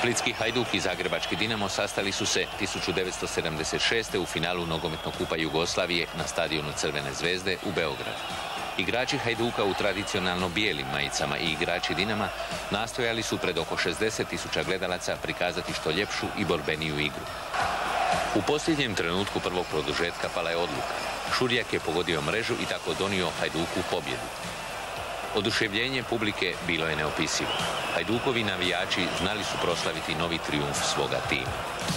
Splitski Hajduk i zagrebački Dinamo sastali su se 1976. u finalu nogometnog kupa Jugoslavije na stadionu Crvene zvezde u Beogradu. Igrači Hajduka u tradicionalno bijelim majicama i igrači Dinama nastojali su pred oko 60.000 gledalaca prikazati što ljepšu i borbeniju igru. U posljednjem trenutku prvog produžetka pala je odluka. Šurjak je pogodio mrežu i tako donio Hajduku pobjedu. Oduševljenje publike bilo je neopisivo. Hajdukovi navijači znali su proslaviti novi trijumf svoga tima.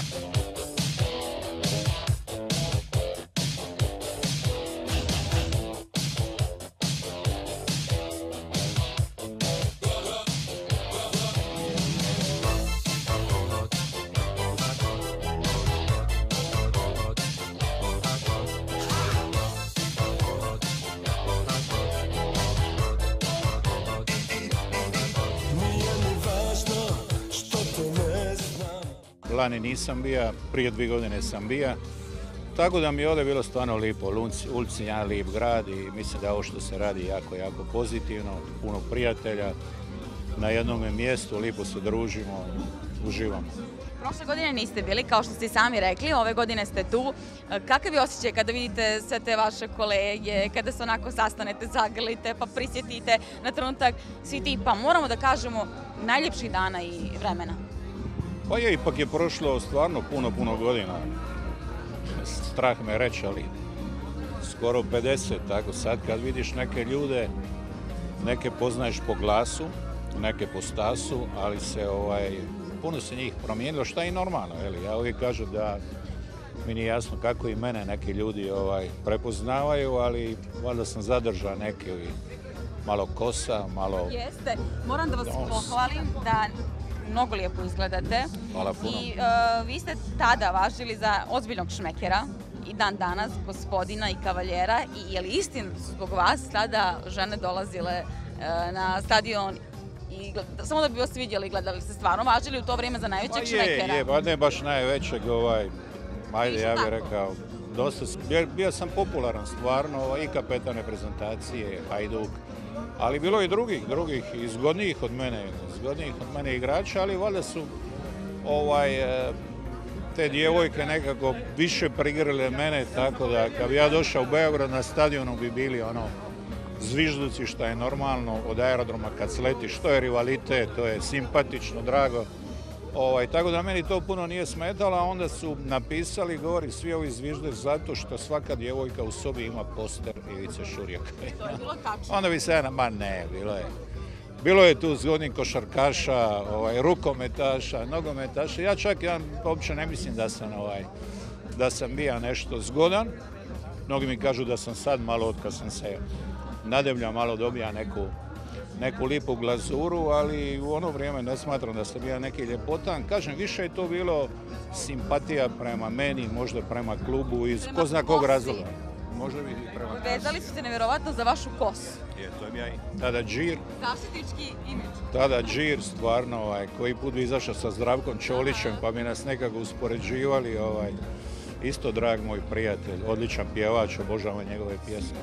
Lani nisam bija, prije 2 godine sam bija, tako da mi je ovdje bilo stvarno lijepo. Ulici je jedan lijep grad i mislim da ovo što se radi jako pozitivno, puno prijatelja, na jednom mjestu, lijepo se družimo, uživamo. Prošle godine niste bili, kao što ste i sami rekli, ove godine ste tu. Kakav je osjećaj kada vidite sve te vaše kolege, kada se onako sastanete, zagrlite, pa prisjetite na trenutak svi ti, pa moramo da kažemo, najljepših dana i vremena? Pa je, ipak je prošlo stvarno puno godina. Strah me reći, ali skoro 50, tako sad kad vidiš neke ljude, neke poznaješ po glasu, neke po stasu, ali se puno se njih promijenilo, šta je i normalno. Ja uvijek kažem da mi nije jasno kako i mene neki ljudi prepoznavaju, ali valjda sam zadržao neke malo kosa, malo... Jeste, moram da vas pohvalim da mnogo lijepo izgledate. Hvala puno. I vi ste tada važili za ozbiljnog šmekera i dan danas gospodina i kavaljera. I je li istina su zbog vas tada žene dolazile na stadion i samo da bi vas vidjeli, gledali ste stvarno važili u to vrijeme za najvećeg šmekera? Pa ne baš najvećeg, ajde ja bih rekao, dosta, bio sam popularan stvarno i kapetan reprezentacije, Hajduk, ali bilo i drugih i zgodnijih od mene igrača, ali valjda su te djevojke nekako više prigrle mene, tako da kad bi ja došao u Beograd na stadionu bi bili zvižduci, što je normalno od aerodroma kad sletiš, to je rivalitet, to je simpatično, drago. Tako da meni to puno nije smetalo, a onda su napisali, govori, svi ovi zvižde zato što svaka djevojka u sobi ima poster Ivice Šurjaka. To je bilo tačno. Onda bi se bilo je tu zgodnih košarkaša, rukometaša, nogometaša. Ja čak uopće ne mislim da sam bio nešto zgodan. Mnogi mi kažu da sam sad malo, kad sam se nadebljao, malo dobija neku lijepu glazuru, ali u ono vrijeme ne smatram da sam bio neki ljepotan. Kažem, više je to bilo simpatija prema meni, možda prema klubu iz ko zna kog razloga. Možda bi i prema nas. Vezali su se nevjerovatno za vašu kosu. To je ja tada Džir. Zaštitnički imidž. Tada Džir, stvarno, koji put bi izašao sa Zdravkom Čolićem, pa bi nas nekako uspoređivali. Isto drag moj prijatelj, odličan pjevač, obožavam njegove pjesme.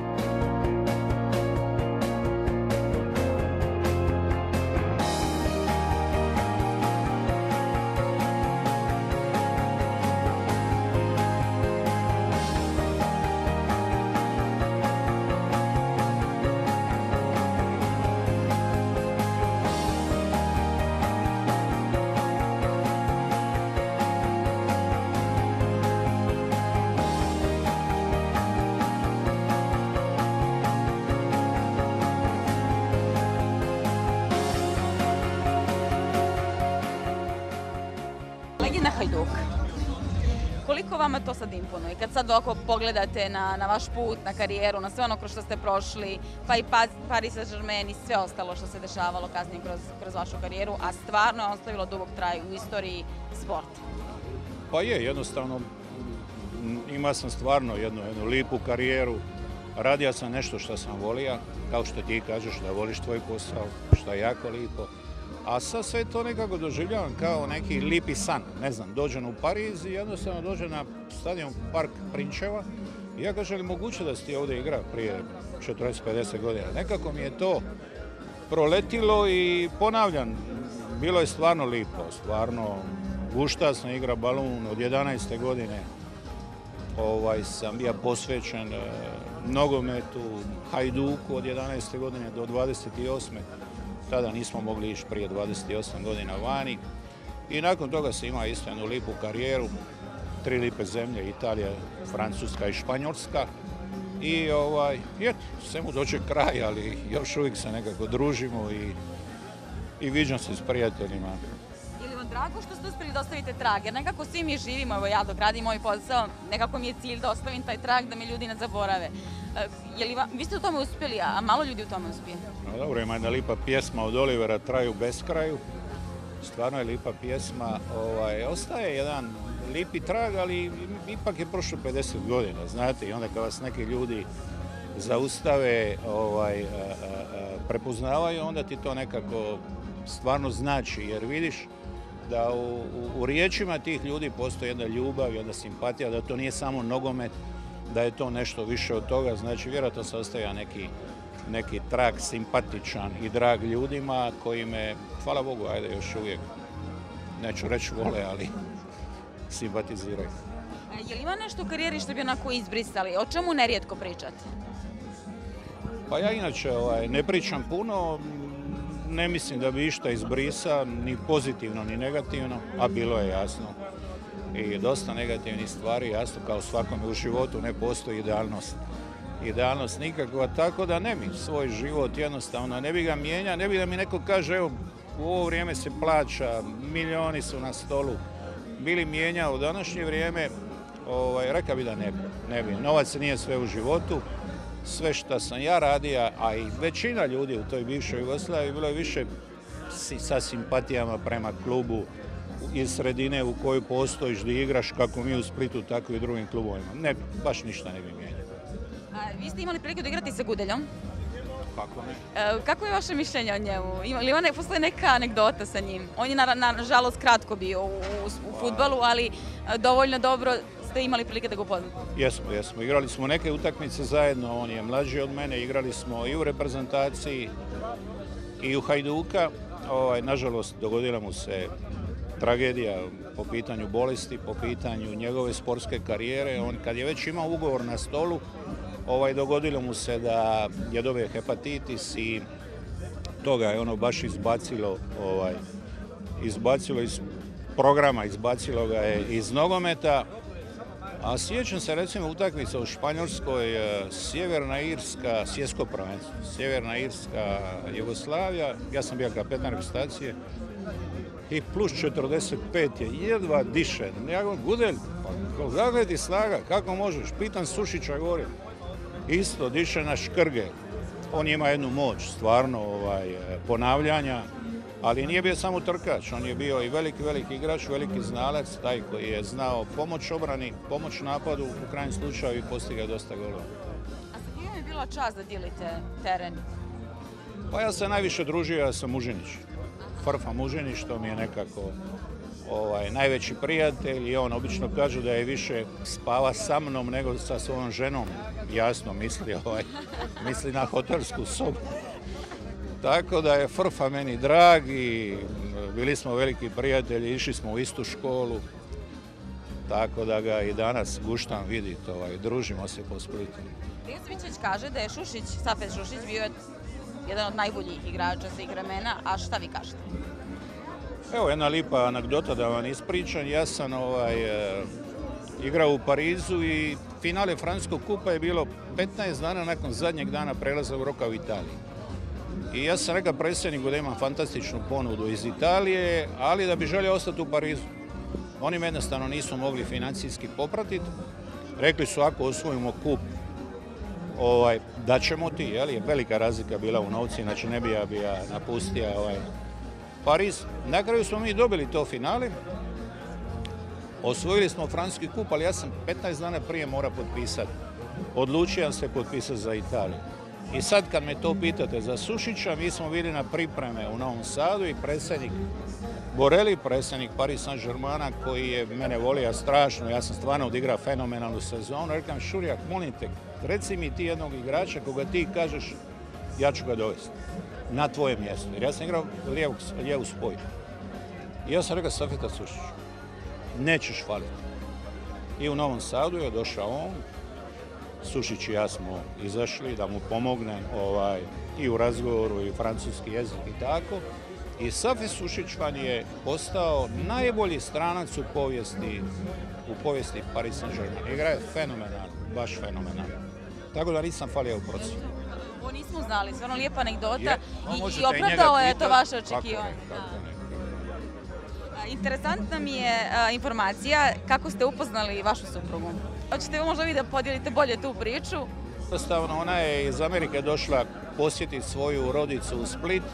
Na Hajduk. Koliko vama to sad imponuje? Kad sad ovako pogledate na vaš put, na karijeru, na sve ono kroz što ste prošli, pa i Paris Saint-Germain i sve ostalo što se dešavalo kasnije kroz vašu karijeru, a stvarno je ostavilo dubok traj u istoriji sporta. Pa je, jednostavno, imao sam stvarno jednu lijepu karijeru. Radio sam nešto što sam volio, kao što ti kažeš da voliš tvoj posao, što je jako lijepo. A sad sve to nekako doživljavam kao neki lijepi san. Ne znam, dođem u Pariz i jednostavno dođem na stadion Park Prinčeva i ja kažem, li moguće da si ti ovdje igrao prije 40-50 godina. Nekako mi je to proletilo i ponavljam, bilo je stvarno lipo, stvarno guštasna igra balun od 11. godine. Sam bio posvećen nogometu, Hajduku od 11. godine do 28. Tada nismo mogli ići prije 28 godina vani. I nakon toga se ima isto jednu lipu karijeru, 3 lipe zemlje, Italija, Francuska i Španjolska. I sve mu dođe kraj, ali još uvijek se nekako družimo i viđam se s prijateljima. Je li vam drago što ste uspjeli da ostavite trag? Jer nekako svi mi živimo, evo ja dok radim moj posao, nekako mi je cilj da ostavim taj trag, da me ljudi ne zaborave. Vi ste u tome uspjeli, a malo ljudi u tome uspije? No, dobro, ima jedna lipa pjesma od Olivera, Traju beskraju. Stvarno je lipa pjesma. Ostaje jedan lipi trag, ali ipak je prošlo 50 godina, znate, i onda kad vas neki ljudi zaustave, prepoznavaju, onda ti to nekako stvarno znači, jer vidiš da u riječima tih ljudi postoji jedna ljubav, jedna simpatija, da to nije samo nogomet, da je to nešto više od toga, znači vjerojatno se ostavlja neki trag simpatičan i drag ljudima koji me, hvala Bogu, ajde još uvijek, neću reći vole, ali simpatiziraju. Je li ima nešto u karijeri što bi onako izbrisali? O čemu nerijetko pričate? Pa ja inače ne pričam puno, ne mislim da bi išta izbrisa, ni pozitivno, ni negativno, a bilo je jasno. I dosta negativnih stvari, jasno, kao svakome u životu ne postoji idealnost. Idealnost nikakva, tako da ne bi svoj život jednostavno, ne bi ga mijenjao, ne bi da mi neko kaže, evo, u ovo vrijeme se plaća, milijoni su na stolu, bili mijenjao u današnje vrijeme, rekao bi da ne bi. Novac nije sve u životu, sve što sam ja radio, a i većina ljudi u toj bivšoj Jugoslaviji bilo je više sa simpatijama prema klubu iz sredine u kojoj postojiš da igraš kako mi u Splitu, tako i u drugim klubovima. Ne, baš ništa ne bi mijenjao. Vi ste imali priliku da igrati sa Gudeljom? Kako ne? Kako je vaše mišljenje o njemu? Postoji neka anegdota sa njim? On je nažalost kratko bio u fudbalu, ali dovoljno dobro ste imali prilike da ga upoznate. Jesmo. Igrali smo neke utakmice zajedno, on je mlađi od mene, igrali smo i u reprezentaciji i u Hajduka. Nažalost, dogodila mu se tragedija po pitanju bolesti, po pitanju njegove sportske karijere. On kad je već imao ugovor na stolu, dogodilo mu se da je dobio hepatitis i toga je ono baš izbacilo iz programa, izbacilo ga je iz nogometa. A sjećam se recimo utakmica u Španjolskoj, Sjeverna Irska, svjetsko prvenstvo, Sjeverna Irska, Jugoslavija, ja sam bio kapetan reprezentacije i plus 45 je, jedva diše. Ja govorim, Gudelj, pa zakaj ti snaga, kako možeš? Pitam Sušića, govorim, isto diše na škrge. On ima jednu moć, stvarno, ponavljanja, ali nije bio samo trkač, on je bio i veliki igrač, veliki znalac, taj koji je znao pomoć obrani, pomoć napadu, u krajnjem slučaju i postigao dosta golova. A sa kim je bila čast da dijelite teren? Pa ja sam najviše družio sa Mužinić. Frfa Mužinić, što mi je nekako najveći prijatelj i on obično kaže da je više spava sa mnom nego sa svojom ženom. Jasno misli na hotelsku sobu. Tako da je Frfa meni drag i bili smo veliki prijatelji, išli smo u istu školu. Tako da ga i danas guštam vidjeti, družimo se po Splitu. Rio Cvićeć kaže da je Safet Šušić bio jedan od najboljih igrača svih vremena, a šta vi kažete? Evo jedna lipa anegdota da vam ispričam. Ja sam igrao u Parizu i finale Francuskog kupa je bilo 15 dana nakon zadnjeg dana prelaznog roka u Italiji. I ja sam rekao predsjedniku da imam fantastičnu ponudu iz Italije, ali da bi želio ostati u Parizu. Oni me jednostavno nisu mogli financijski popratiti. Rekli su ako osvojimo kup, da ćemo ti, je velika razlika bila u novci, znači ne bi ja napustio Pariz. Na kraju smo mi dobili to finale, osvojili smo francuski kup, ali ja sam 15 dana prije morao potpisati. Odlučio se potpisati za Italiju. I sad kad me to pitate za Sušića, mi smo bili na pripreme u Novom Sadu i predsjednik Borelli, predsjednik Paris Saint-Germaina, koji je mene volio strašno, ja sam stvarno odigrao fenomenalnu sezonu. Rekam, Šurjak, molim te, reci mi ti jednog igrača koga ti kažeš, ja ću ga dovesti na tvoje mjesto. Jer ja sam igrao lijevu spoj. I ja sam rekao, Safeta Sušić, nećeš faliti. I u Novom Sadu je došao on, Sušić i ja smo izašli da mu pomognem i u razgovoru i francuski jezik i tako. I Safi Sušić vam je postao najbolji stranac u povijesti Paris Saint-Germain. Igra je fenomenalno, baš fenomenalno. Tako da nisam falio u procesu. Ovo nismo znali, stvarno lijepa anegdota i opravdao je to vaše očekivanje. Interesantna mi je informacija kako ste upoznali vašu suprugu. Hoćete možda vi da podijelite bolje tu priču? Jednostavno, ona je iz Amerike došla posjetiti svoju rodicu u Split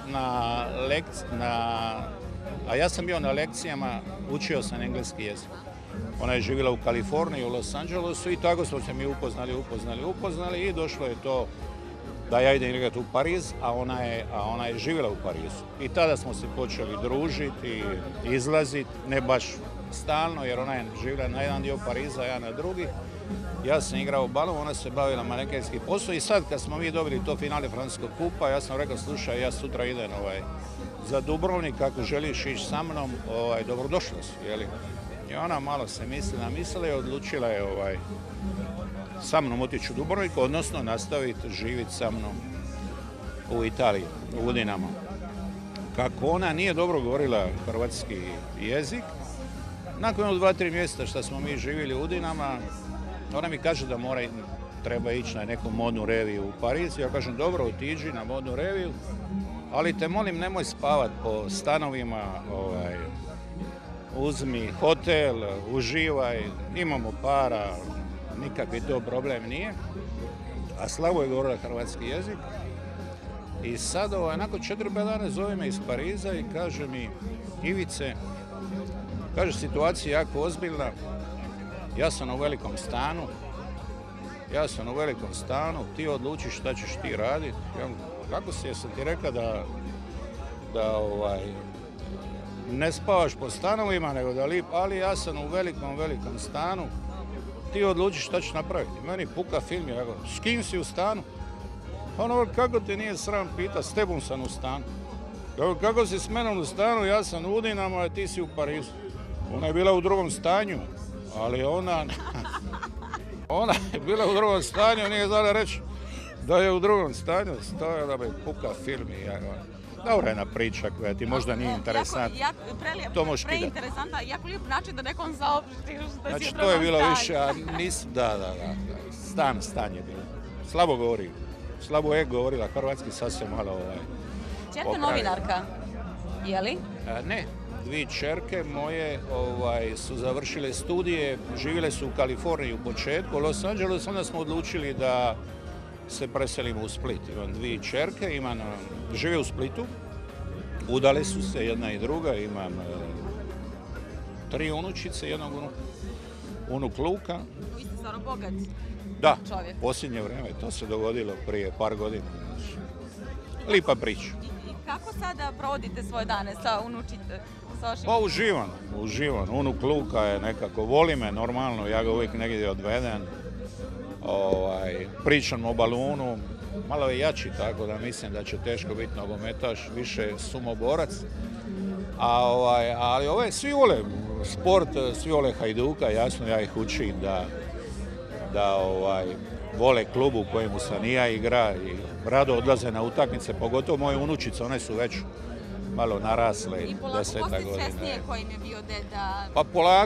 a ja sam bio na lekcijama, učio sam engleski jezik. Ona je živjela u Kaliforniji, u Los Angelesu i tako smo se mi upoznali i došlo je to da ja idem igrati u Pariz, a ona je živjela u Parizu. I tada smo se počeli družiti, izlaziti, ne baš stalno, jer ona je živjela na jedan dio Pariza, a ja na drugi. Ja sam igrao balon, ona se bavila manekenski posao i sad kad smo mi dobili to finale Francuskog kupa, ja sam rekao, slušaj, ja sutra idem za Dubrovnik, ako želiš ići sa mnom, dobrodošla si, jeli? I ona malo se mislila i odlučila je sa mnom otići u Dubrovnik, odnosno nastaviti živjeti sa mnom u Italiji, u Udinama. Kako ona nije dobro govorila hrvatski jezik, nakon 2-3 mjeseca što smo mi živjeli u Udinama, ona mi kaže da treba ići na neku modnu reviju u Pariz. Ja kažem, dobro, otiđi na modnu reviju, ali te molim, nemoj spavat po stanovima, uzmi hotel, uživaj, imamo para, nikakvi to problem nije. A Slavo je govorila hrvatski jezik. I sad, nakon 4-5 dana zove me iz Pariza i kaže mi, Ivice, kaže, situacija je jako ozbiljna, ja sam u velikom stanu, ti odlučiš šta ćeš ti raditi. Kako si, jesam ti rekao da ne spavaš po stanovima, nego ali ja sam u velikom stanu, ti odlučiš šta ćeš napraviti. Meni puka film, ja govorim, s kim si u stanu? Ono, kako te nije sram pita, s tebom sam u stanu. Kako si s menom u stanu, ja sam u Udinama, a ti si u Parizu. Ona je bila u drugom stanju, ali ona je bila u drugom stanju, nije znala reći da je u drugom stanju, stoja da me puka film i ja govorim. Dobra jedna priča koja ti možda nije interesantna. To možeš pitati. Preinteresantna, jako lijep način da nekom saopštiš da si u drugom stanju. Znači, to je bilo više, a stan je bilo. Slabo je govorila hrvatski, sasvim malo Čerka novinarka, je li? Ne, 2 čerke moje su završile studije, živjele su u Kaliforniji u početku, u Los Angelesu, onda smo odlučili da se preselimo u Split. Imam 2 čerke, žive u Splitu, udale su se jedna i druga, imam 3 unučice, jednog unuk Luka. Vi ste stvarno bogat čovjek. Da, posljednje vrijeme, to se dogodilo prije par godina. Lipa priča. I kako sada provodite svoje dane sa unučicom? Pa uživan. Unuk Luka je nekako, voli me normalno, ja ga uvijek negdje odvedem. Pričam o balunu, malo je jači, tako da mislim da će teško biti nogometaš, više sumoborac. Ali svi vole sport, svi vole Hajduka, jasno ja ih učim da vole klub u kojemu sam i ja igra i rado odlaze na utakmice, pogotovo moje unučice, one su već malo narasle, 10 godina. I polako postaju svjesnije kojim je bio deda? Pa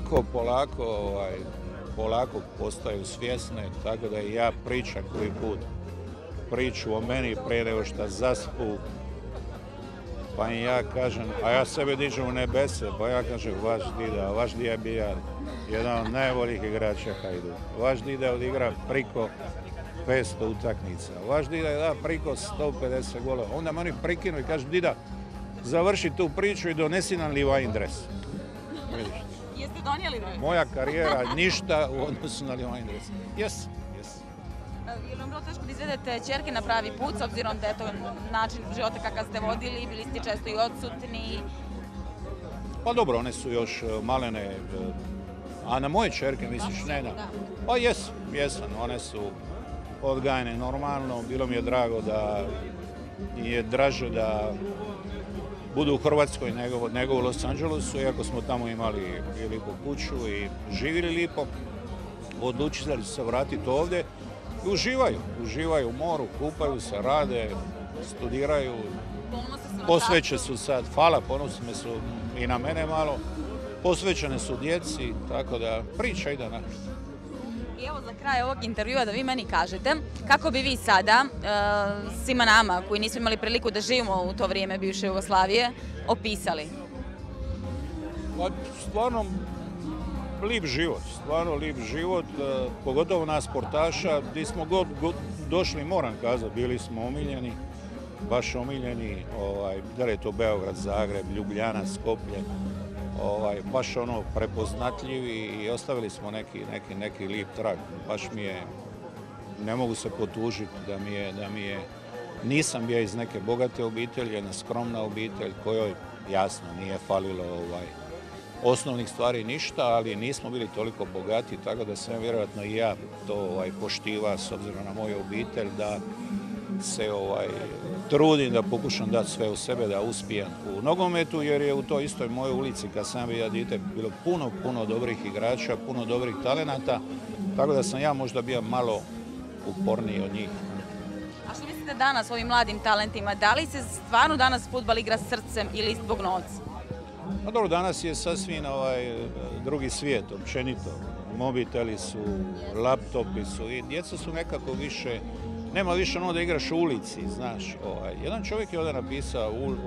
polako postaju svjesne, tako da i ja pričam koji put priču o meni prije nego što zaspu. Pa im ja kažem, a ja sebe dižem u nebese, pa ja kažem, vaš dida je bio jedan od najboljih igrača Hajduka. Vaš dida je odigra priko 500 utakmica. Vaš dida je da priko 150 golova. Onda me oni prikinu i kažu, dida, završi tu priču i donesi nam Levi'in dres. Vidiš? Jeste donijeli dres? Moja karijera ništa u odnosu na Levi'in dres. Jes. Je li vam bilo teško da izvedete čerke na pravi put, s obzirom da je to način života kakav ste vodili, bili ste često i odsutni? Pa dobro, one su još malene, a na moje čerke misliš, ne? Pa jesam, one su odgajane normalno, bilo mi je drago da je draže budu u Hrvatskoj nego u Los Angelesu, iako smo tamo imali i lijepu kuću i živjeli lijepo. Odlučili su se vratiti ovdje i uživaju u moru, kupaju se, rade, studiraju, posveće su sad, ponosne su i na mene malo, posvećene su djeci, tako da priča ide naprijed. I evo za kraj ovog intervjua da vi meni kažete kako bi vi sada svima nama koji nismo imali priliku da živimo u to vrijeme bivše Jugoslavije opisali? Pa stvarno lijep život, pogotovo nas sportaša, gdje smo god došli, moram kazati, bili smo omiljeni, baš omiljeni, da li je to Beograd, Zagreb, Ljubljana, Skoplje, baš ono prepoznatljivi i ostavili smo neki lijep trag. Baš mi je, ne mogu se potužiti da mi je, nisam bio iz neke bogate obitelji, jedna skromna obitelj kojoj jasno nije falilo osnovnih stvari ništa, ali nismo bili toliko bogati, tako da sam vjerojatno i ja to poštiva s obzirom na moju obitelj, da se trudim da pokušam dati sve u sebe, da uspijem u nogometu, jer je u toj istoj mojoj ulici kad sam bio dijete bilo puno dobrih igrača, puno dobrih talenata, tako da sam ja možda bio malo uporniji od njih. A što mislite danas ovim mladim talentima, da li se stvarno danas fudbal igra srcem ili zbog novca? Pa dobro, danas je sasvim drugi svijet, općenito. Mobiteli su, laptopi su i djeca su nekako više, nema više ono da igraš u ulici, znaš. Jedan čovjek je ovdje napisao,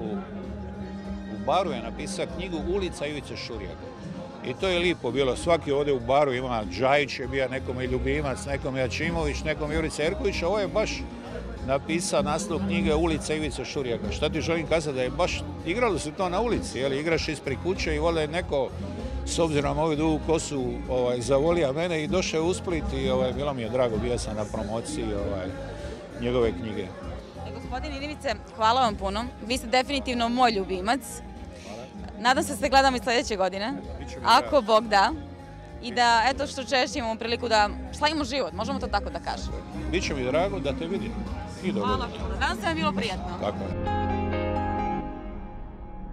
u baru je napisao knjigu Ulica Ivice Šurjaka. I to je lijepo bilo, svaki ovdje u baru ima, Džajić je bio nekom i Ljubimac, nekom Jačimović, nekom Jurica Erković, ovo je baš napisao naslov knjige Ulica Ivice Šurjaka. Šta ti želim kazati, da je baš, igralo se to na ulici, igraš ispred kuće i vole neko, s obzirom na ovu dugu kosu, zavolija mene i došao u Split i bilo mi je drago, bio sam na promociji njegove knjige. Gospodin Ivice, hvala vam puno. Vi ste definitivno moj ljubimac. Nadam se da se gledamo i sljedeće godine, ako Bog da. I da, eto što češće imamo priliku da slavimo život, možemo to tako da kažemo. Biće mi drago da te vidim. Hvala puno. Danas vam je bilo prijatno. Tako je.